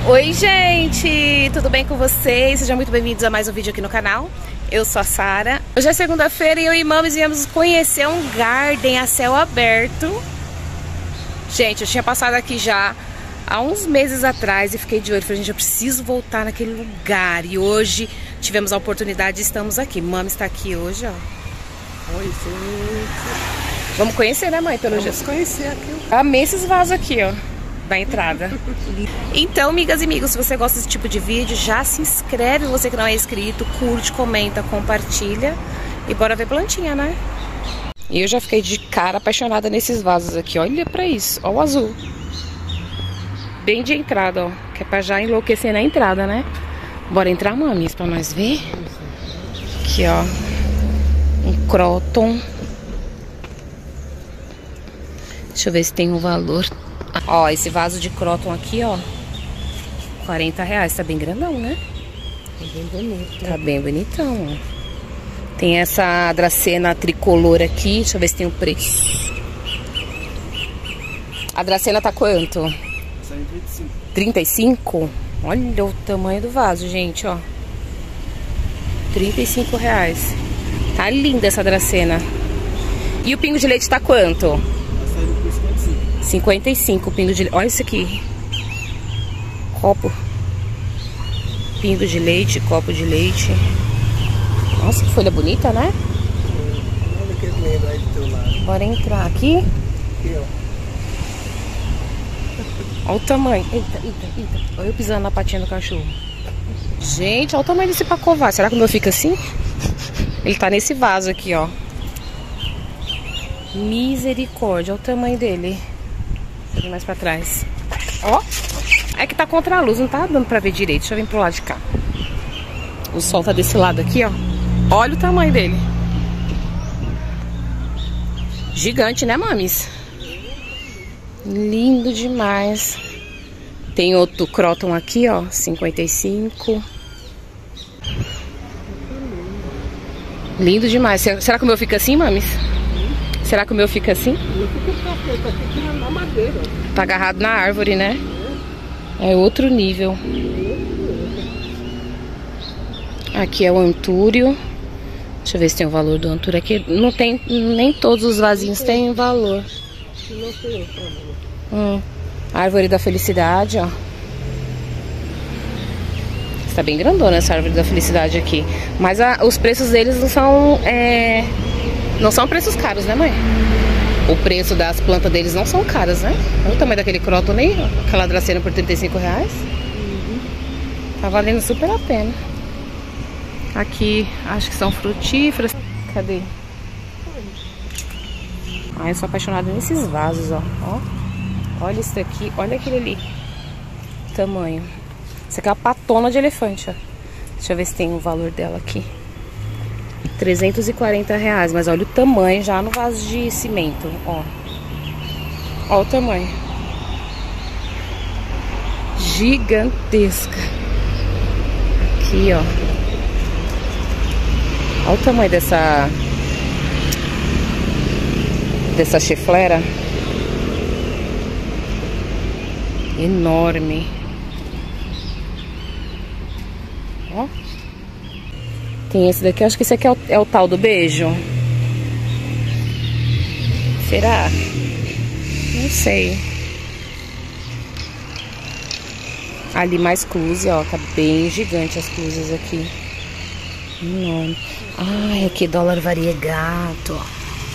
Oi gente, tudo bem com vocês? Sejam muito bem-vindos a mais um vídeo aqui no canal. Eu sou a Sara. Hoje é segunda-feira e eu e Mames viemos conhecer um garden a céu aberto. Gente, eu tinha passado aqui já há uns meses atrás e fiquei de olho. Falei, gente, eu preciso voltar naquele lugar. E hoje tivemos a oportunidade e estamos aqui. Mames está aqui hoje, ó. Oi, gente. Vamos conhecer, né, mãe? Pelo jeito. Vamos conhecer aqui. Amei esses vasos aqui, ó, da entrada. Então, amigas e amigos, se você gosta desse tipo de vídeo, já se inscreve, você que não é inscrito, curte, comenta, compartilha e bora ver plantinha, né? E eu já fiquei de cara apaixonada nesses vasos aqui, olha pra isso, ó o azul. Bem de entrada, ó, que é pra já enlouquecer na entrada, né? Bora entrar, mames, pra nós ver. Aqui, ó, um croton. Deixa eu ver se tem um valor. Ó, esse vaso de croton aqui, ó, R$40, tá bem grandão, né? Tá bem bonito. Tá bem bonitão, ó. Tem essa dracena tricolor aqui, deixa eu ver se tem o preço. A dracena tá quanto? 125. 35? Olha o tamanho do vaso, gente, ó. R$35. Tá linda essa dracena. E o pingo de leite tá quanto? Tá saindo por 55. 55 o pingo de leite. Olha isso aqui. Copo. Pingo de leite, copo de leite. Nossa, que folha bonita, né? Olha que lindo aí do teu lado. Bora entrar aqui. Aqui, ó. Olha o tamanho. Eita, eita, eita. Olha eu pisando na patinha do cachorro. Gente, olha o tamanho desse pacová. Será que o meu fica assim? Ele tá nesse vaso aqui, ó. Misericórdia, olha o tamanho dele. Deixa eu vir mais pra trás. Ó. É que tá contra a luz, não tá dando pra ver direito. Deixa eu vir pro lado de cá. O sol tá desse lado aqui, ó. Olha o tamanho dele. Gigante, né, mames? Lindo demais. Tem outro croton aqui, ó, 55. Lindo demais. Será que o meu fica assim, mames? Será que o meu fica assim? Não fica perfeito, aqui na madeira. Tá agarrado na árvore, né? É outro nível. Aqui é o antúrio. Deixa eu ver se tem o valor do antúrio aqui. Não tem, nem todos os vasinhos têm valor. Não tem problema. Árvore da felicidade, ó. Está bem grandona essa árvore da felicidade aqui. Mas os preços deles não são preços caros, né, mãe? O preço das plantas deles não são caras, né? Olha o tamanho daquele croton aí, aquela dracena por R$35. Tá valendo super a pena. Aqui, acho que são frutíferas. Cadê? Ai, eu sou apaixonada nesses vasos, ó. Olha isso aqui, olha aquele ali. Tamanho. Isso aqui é uma patona de elefante, ó. Deixa eu ver se tem o valor dela aqui. R$340, mas olha o tamanho já no vaso de cimento, ó. Ó o tamanho. Gigantesca. Aqui, ó. Olha o tamanho dessa chiflera. Enorme. Ó. Tem esse daqui, acho que esse aqui é o tal do beijo. Será? Não sei. Ali mais cluse, ó. Tá bem gigante as cluses aqui. Enorme. Ai, aqui dólar variegato, ó.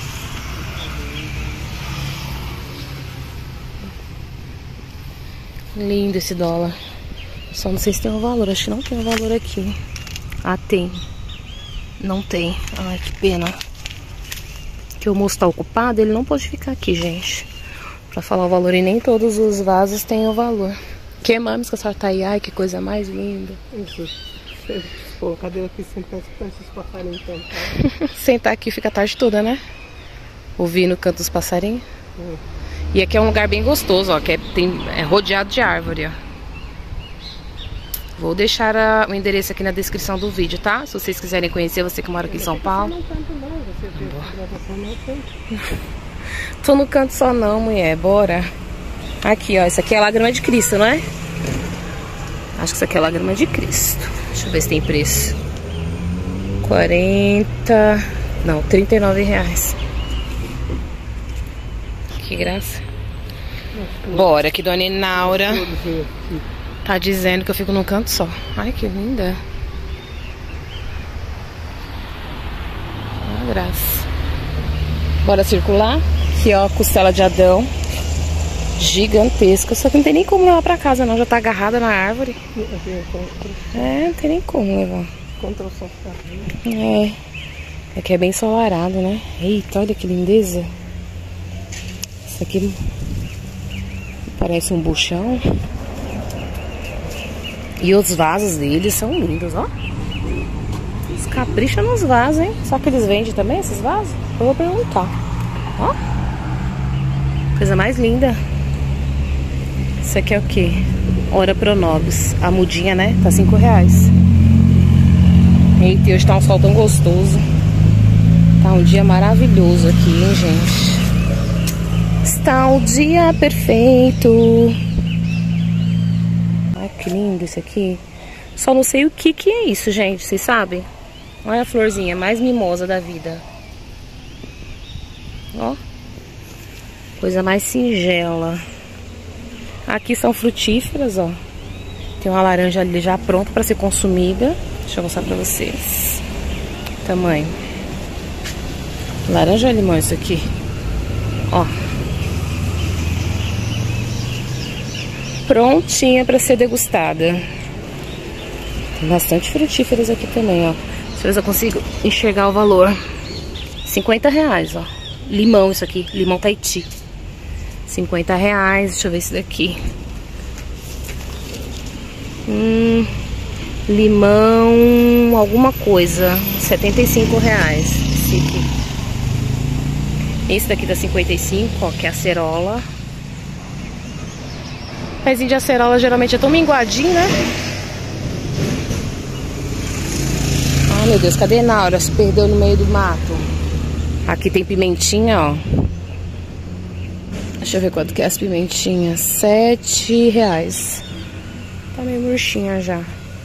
Lindo esse dólar. Só não sei se tem um valor. Acho que não tem um valor aqui. Ah, tem. Não tem. Ai, que pena. Que o moço tá ocupado, ele não pode ficar aqui, gente. Pra falar o valor. E nem todos os vasos têm o valor. Que mames que a senhora tá aí? Ai, que coisa mais linda. Isso. Pô, cadê aqui sentar esses passarinhos cantar? Sentar aqui fica a tarde toda, né? Ouvindo o canto dos passarinhos. E aqui é um lugar bem gostoso, ó. Que é rodeado de árvore, ó. Vou deixar o endereço aqui na descrição do vídeo, tá? Se vocês quiserem conhecer, você que mora aqui em São Paulo. Não tanto não, você vê a gravação não tanto. Tô no canto só não, mulher, bora. Aqui, ó, essa aqui é a lágrima de Cristo, não é? Acho que isso aqui é lágrima de Cristo. Deixa eu ver se tem preço. 40... Não, 39 reais. Que graça. Bora, que Dona Inaura tá dizendo que eu fico num canto só. Ai, que linda. Uma graça. Bora circular. Aqui, ó, costela de Adão. Gigantesca. Só que não tem nem como levar pra casa, não. Já tá agarrada na árvore. É, não tem nem como levar. Contra o sofá. É. É que é bem ensolarado, né? Eita, olha que lindeza. Isso aqui parece um buchão. E os vasos deles são lindos, ó. Eles capricham nos vasos, hein? Só que eles vendem também esses vasos? Eu vou perguntar. Ó. Coisa mais linda. Isso aqui é o quê? Ora Pronobis. A mudinha, né? Tá 5 reais. Eita, hoje tá um sol tão gostoso. Tá um dia maravilhoso aqui, hein, gente? Está um dia perfeito. Ai, que lindo isso aqui. Só não sei o que é isso, gente. Vocês sabem? Olha a florzinha mais mimosa da vida. Ó. Coisa mais singela. Aqui são frutíferas, ó. Tem uma laranja ali já pronta para ser consumida. Deixa eu mostrar pra vocês. Tamanho. Laranja ou limão isso aqui? Ó. Prontinha para ser degustada. Tem bastante frutíferas aqui também, ó. Deixa eu ver se eu consigo enxergar o valor. 50 reais, ó. Limão isso aqui. Limão Tahiti. 50 reais. Deixa eu ver esse daqui. Limão alguma coisa. 75 reais. Esse aqui. Esse daqui tá 55, ó, que é acerola. Pezinho de acerola geralmente é tão minguadinho, né? Ah, meu Deus, cadê Naura? Se perdeu no meio do mato. Aqui tem pimentinha, ó. Deixa eu ver quanto que é as pimentinhas. 7 reais. Tá meio murchinha já.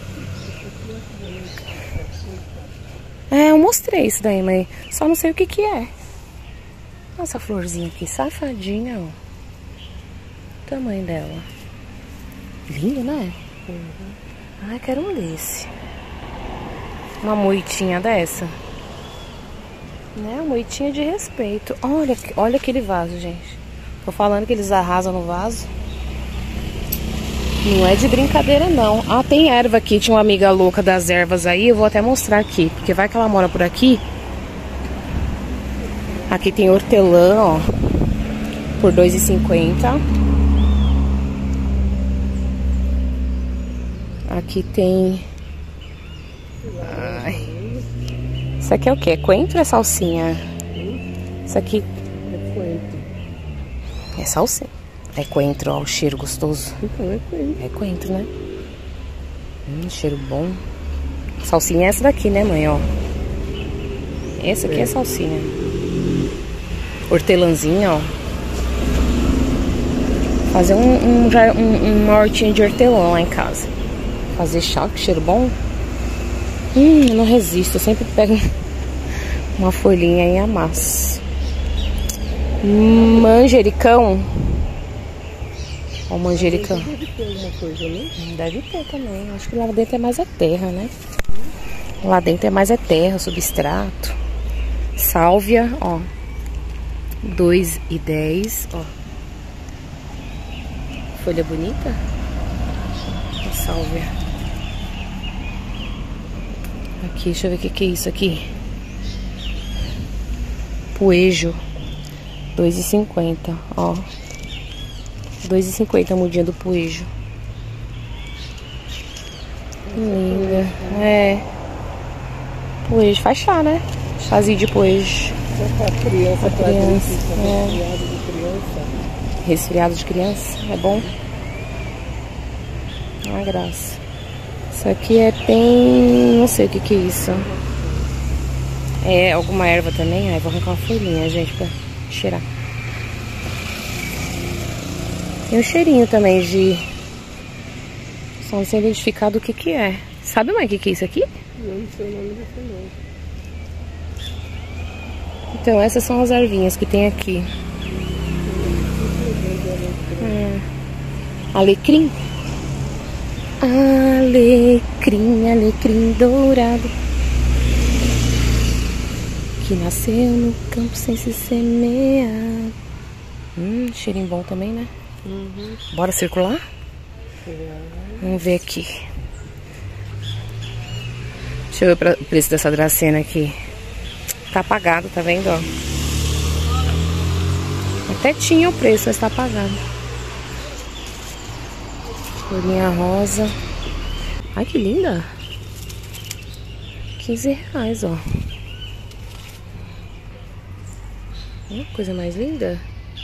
É, eu mostrei isso daí, mas só não sei o que é. Nossa, florzinha aqui, safadinha, ó. O tamanho dela. Lindo, né? Ai, quero um desse. Uma moitinha dessa. Né? Uma moitinha de respeito. Olha aquele vaso, gente. Tô falando que eles arrasam no vaso. Não é de brincadeira, não. Ah, tem erva aqui. Tinha uma amiga louca das ervas aí. Eu vou até mostrar aqui. Porque vai que ela mora por aqui. Aqui tem hortelã, ó. Por R$2,50. Aqui tem... Ai. Isso aqui é o quê? É coentro ou é salsinha? Isso aqui... É coentro. É salsinha. É coentro, ó. O cheiro gostoso. Então é coentro. É coentro, né? Cheiro bom. Salsinha é essa daqui, né, mãe, ó. Essa aqui é salsinha. Hortelãzinha, ó. Fazer uma hortinha de hortelã lá em casa. Fazer chá, que cheiro bom. Eu não resisto. Eu sempre pego uma folhinha e amasso. Manjericão. Ó, o manjericão. Deve ter alguma coisa, né? Deve ter também. Acho que lá dentro é mais a terra, né? Lá dentro é mais a terra, substrato. Sálvia, ó. R$2,10, ó. Folha bonita. Sálvia. Aqui, deixa eu ver o que é isso aqui. Poejo. R$2,50, ó. R$2,50 a mudinha do poejo. Linda. É. Poejo faz chá, né? Chazinho de poejo. Pra criança, pra criança. resfriado de criança. Resfriado de criança, é bom? Uma graça. Isso aqui tem... não sei o que é isso. É alguma erva também? Ai, vou arrancar uma folhinha, gente, pra cheirar. Tem um cheirinho também de Só não sei identificar do que é. Sabe, mãe, o que é isso aqui? Não sei o nome desse não. Então, essas são as ervinhas que tem aqui. Alecrim? Alecrim, alecrim dourado, que nasceu no campo sem se semear. Cheirinho bom também, né? Bora circular? Vamos ver aqui. Deixa eu ver o preço dessa dracena aqui. Tá apagado, tá vendo, ó? Até tinha o preço, mas tá apagado. Florinha rosa. Ai, que linda. R$15, ó. Coisa mais linda.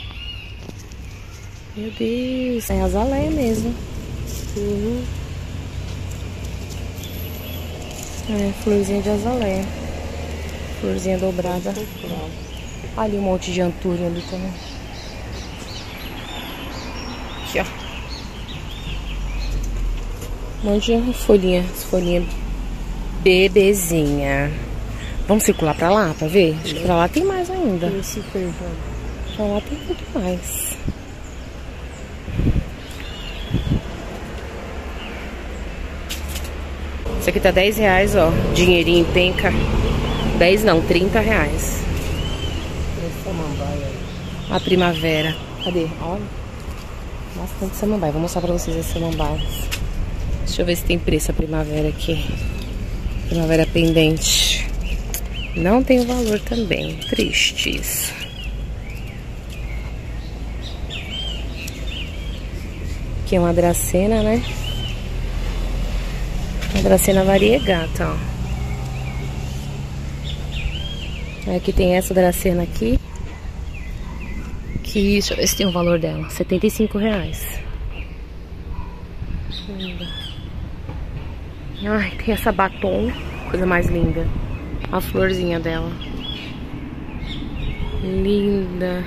Meu Deus. É azaleia mesmo. É, florzinha de azaleia. Florzinha dobrada. Ali um monte de antúria ali também. Aqui, ó. Um monte de folhinha. Folhinha bebezinha. Vamos circular pra lá pra ver? Acho que pra lá tem mais ainda. Pra lá tem muito mais. Isso aqui tá R$10, ó. Dinheirinho penca. 10 não, R$30. A primavera. Cadê? Olha. Bastante samambaia. Vou mostrar pra vocês as samambaias. Deixa eu ver se tem preço a primavera aqui. Primavera pendente. Não tem o valor também. Triste isso. Aqui é uma dracena, né? Uma dracena variegata, ó. Aqui tem essa dracena aqui. Que, deixa eu ver se tem o valor dela. R$75. Linda. Ai, tem essa batom. Coisa mais linda. A florzinha dela. Linda.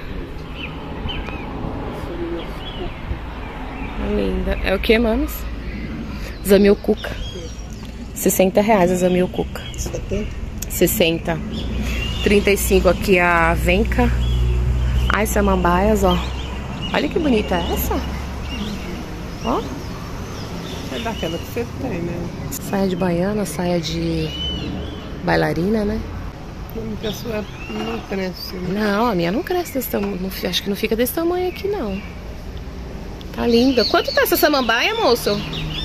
Linda. É o que, mames? Zamioculca. R$60 a zamioculca. 60. 35 aqui a venca. Ai, samambaias, ó. Olha que bonita essa. Ó. É daquela que você tem, né? Saia de baiana, saia de bailarina, né? A sua não cresce. Né? Não, a minha não cresce desse tamanho. Acho que não fica desse tamanho aqui, não. Tá linda. Quanto tá essa samambaia, moço?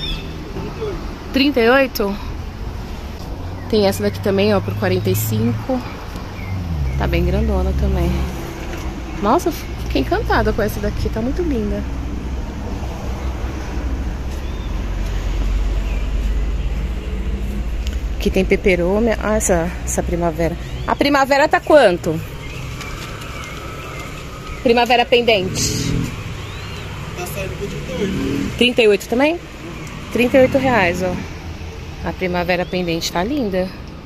38? Tem essa daqui também, ó, por 45. Tá bem grandona também. Nossa, fiquei encantada com essa daqui. Tá muito linda. Aqui tem peperômia. Ah, essa primavera. A primavera tá quanto? Primavera pendente. Tá saindo por 38. 38 também? R$38, ó. A primavera pendente tá linda.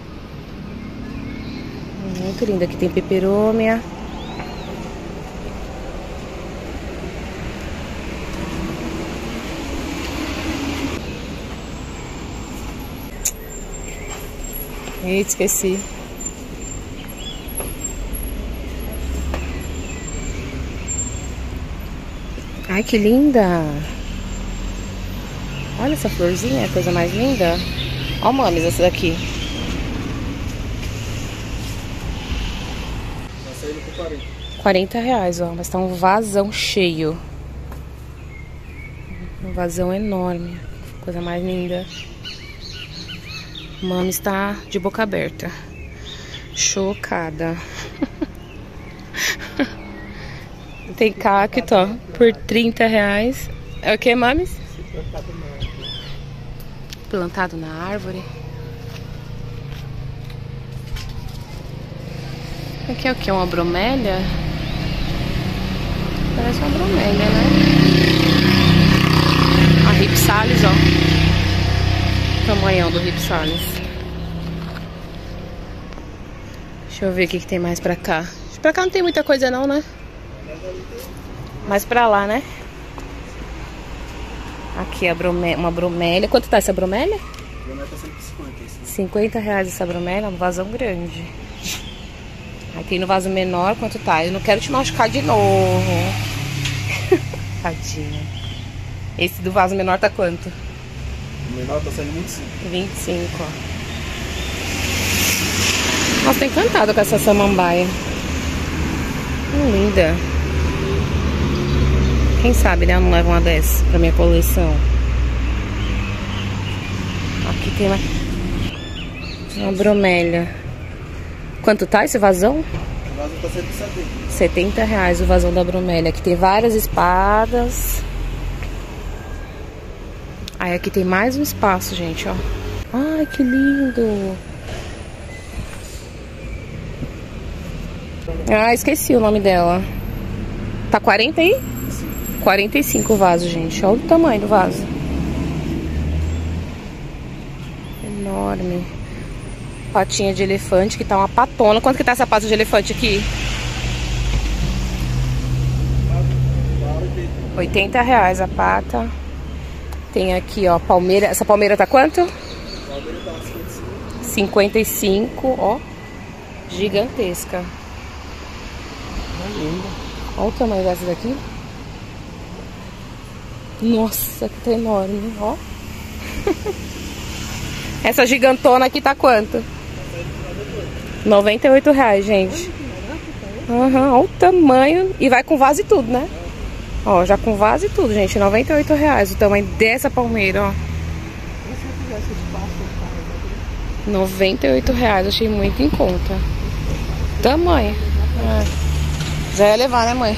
Muito linda. Aqui tem peperômia. Eita, esqueci. Ai, que linda. Olha essa florzinha, coisa mais linda. Ó, mames, essa daqui. Tá saindo por 40. R$40, ó. Mas tá um vasão cheio. Um vasão enorme. Coisa mais linda. Mami está de boca aberta. Chocada. Tem cacto, ó, por R$30. É o que, mames? Plantado na árvore. Aqui é o que? Uma bromélia? Parece uma bromélia, né? A ripsalis, ó. Tamanhão do ripsalis. Deixa eu ver o que tem mais pra cá. Pra cá não tem muita coisa não, né? Mais pra lá, né? Aqui uma bromélia. Quanto tá essa bromélia? A bromélia tá 150. 50 reais essa bromélia, um vasão grande. Aí tem no vaso menor, quanto tá? Eu não quero te machucar de novo. Tadinha. Esse do vaso menor tá quanto? O menor tá saindo 25. 25, ó. Nossa, tô encantada com essa samambaia. Linda. Quem sabe, né? Eu não levo uma dessas pra minha coleção. Aqui tem uma bromélia. Quanto tá esse vasão? O vaso tá 170. 70 reais o vasão da bromélia. Aqui tem várias espadas. Aí aqui tem mais um espaço, gente, ó. Ai, que lindo. Ah, esqueci o nome dela. Tá 40 aí? 45 o vaso, gente. Olha o tamanho do vaso. Enorme. Patinha de elefante, que tá uma patona. Quanto que tá essa pata de elefante aqui? 80 reais a pata. Tem aqui, ó, palmeira. Essa palmeira tá quanto? Palmeira tá 55, ó. Gigantesca. Olha o tamanho dessa daqui. Nossa, que tá enorme, ó. Essa gigantona aqui tá quanto? 98 reais, gente. Olha o tamanho. E vai com vaso e tudo, né? Ó, já com vaso e tudo, gente. 98 reais o tamanho dessa palmeira, ó. 98 reais, achei muito em conta. Tamanho. Já ia levar, né, mãe?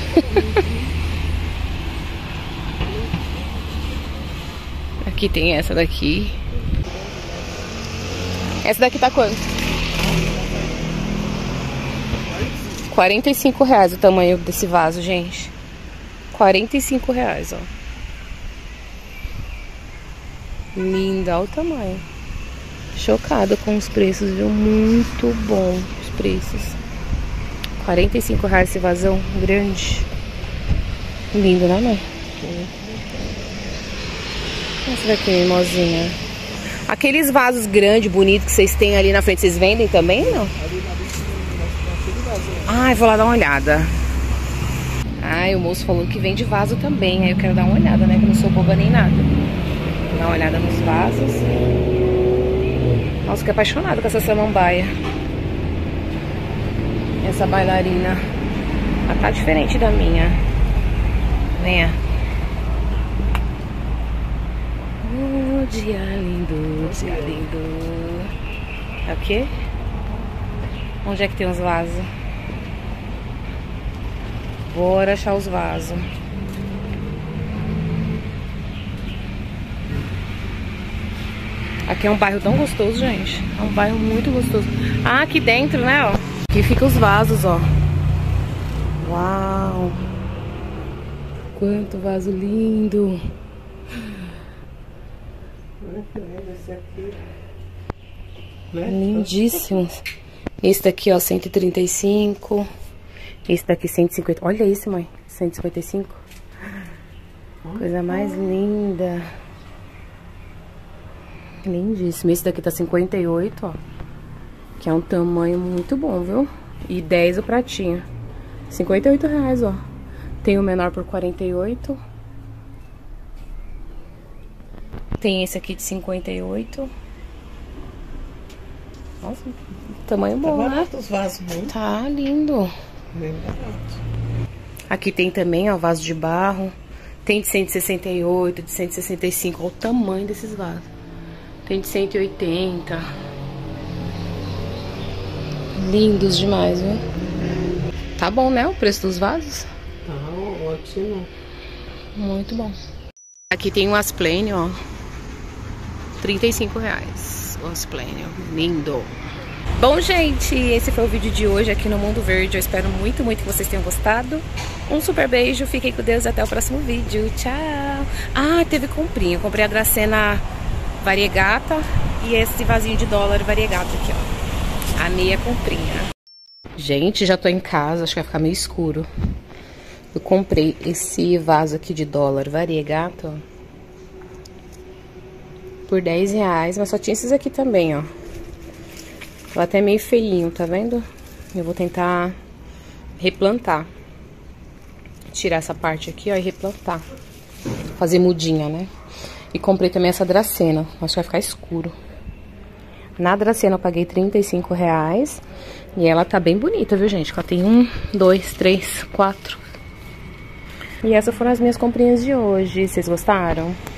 Aqui tem essa daqui. Essa daqui tá quanto? 45 reais o tamanho desse vaso, gente. 45 reais, ó. Linda, olha o tamanho. Chocada com os preços, viu? Muito bom os preços. 45 reais esse vasão grande. Lindo, né, mãe? Essa daqui, mimosinha. Aqueles vasos grandes, bonitos que vocês têm ali na frente, vocês vendem também, não? Ai, vou lá dar uma olhada. Ai, o moço falou que vende vaso também. Aí eu quero dar uma olhada, né? Que eu não sou boba nem nada. Vou dar uma olhada nos vasos. Nossa, fiquei apaixonada com essa samambaia. Essa bailarina. Ela tá diferente da minha. Venha. Oh, dia lindo, dia lindo. É o quê? Onde é que tem os vasos? Bora achar os vasos. Aqui é um bairro tão gostoso, gente. É um bairro muito gostoso. Ah, aqui dentro, né, ó. Aqui ficam os vasos, ó. Uau! Quanto vaso lindo! Lindíssimos. Esse daqui, ó, 135. Esse daqui, 150. Olha isso, mãe. 155. Coisa mais linda. Lindíssimo. Esse daqui tá 58, ó. Que é um tamanho muito bom, viu? E 10 o pratinho. 58 reais, ó. Tem o menor por 48. Tem esse aqui de 58. Nossa, tamanho bom, tá né? Os vasos, né? Tá lindo. Bem barato. Aqui tem também, ó, vaso de barro. Tem de 168, de 165. Olha o tamanho desses vasos. Tem de 180. Lindos demais, viu? Tá bom, né? O preço dos vasos? Tá ótimo. Muito bom. Aqui tem um asplênio, ó. 35 reais. O asplênio. Lindo. Bom, gente, esse foi o vídeo de hoje aqui no Mundo Verde. Eu espero muito, muito que vocês tenham gostado. Um super beijo, fiquem com Deus e até o próximo vídeo. Tchau! Ah, teve comprinha. Eu comprei a Dracena variegata e esse vasinho de dólar variegata aqui, ó. A meia comprinha. Gente, já tô em casa, acho que vai ficar meio escuro. Eu comprei esse vaso aqui de dólar variegata, ó. por R$10, mas só tinha esses aqui também, ó. Tá até meio feinho, tá vendo? Eu vou tentar replantar. Tirar essa parte aqui, ó, e replantar. Fazer mudinha, né? E comprei também essa dracena. Acho que vai ficar escuro. Na dracena eu paguei R$35. E ela tá bem bonita, viu, gente? Ela tem 1, 2, 3, 4. E essas foram as minhas comprinhas de hoje. Vocês gostaram?